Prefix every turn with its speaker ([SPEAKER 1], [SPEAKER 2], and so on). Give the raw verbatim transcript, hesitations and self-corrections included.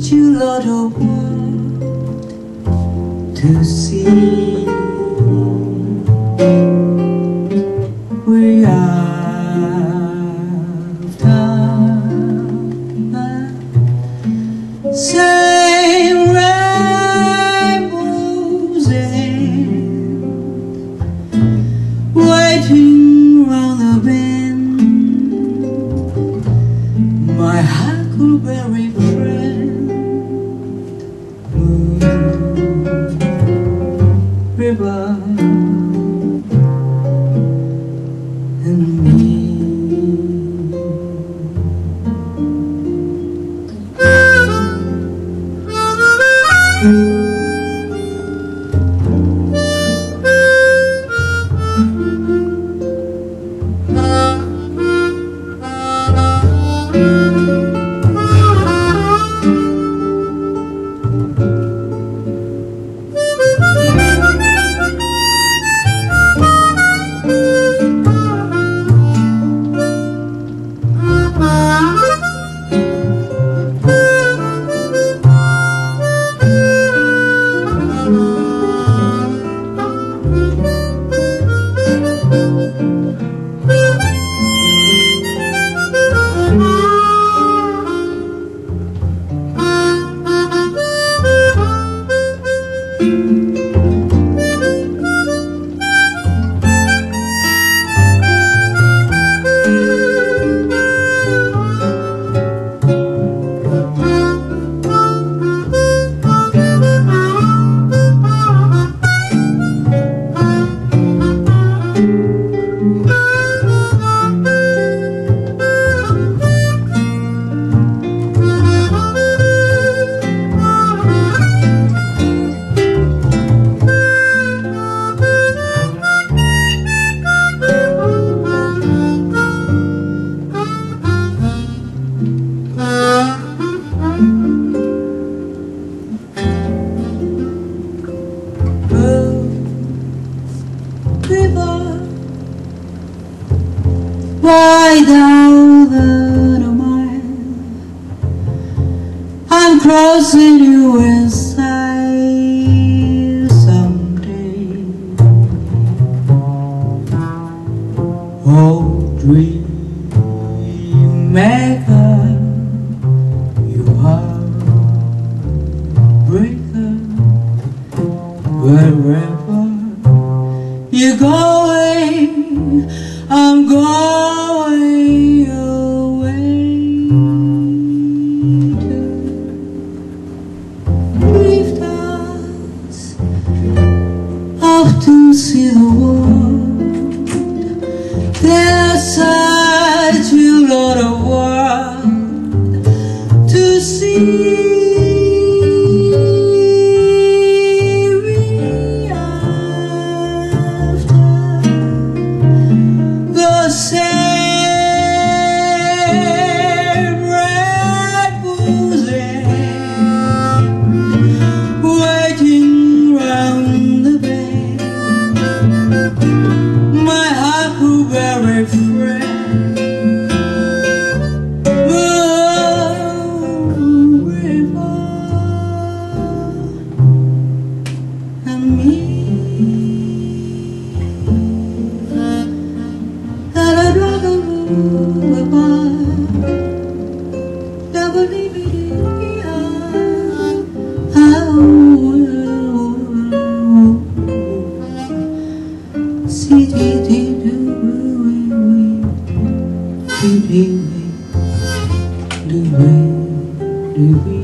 [SPEAKER 1] you lot of world to see. We have time, same rainbows and waiting round the bend. My huckleberry friend, moon, river, and me. Wider than a mile, I'm crossing you inside someday. Oh, dream maker, you heartbreaker, wherever you're going, I'm going away to lift us off to see the world. There's such a lot of world to see. Very friend, moon, river, and me, and I'd rather move apart, never leave it here. How see do do we, do we, do we.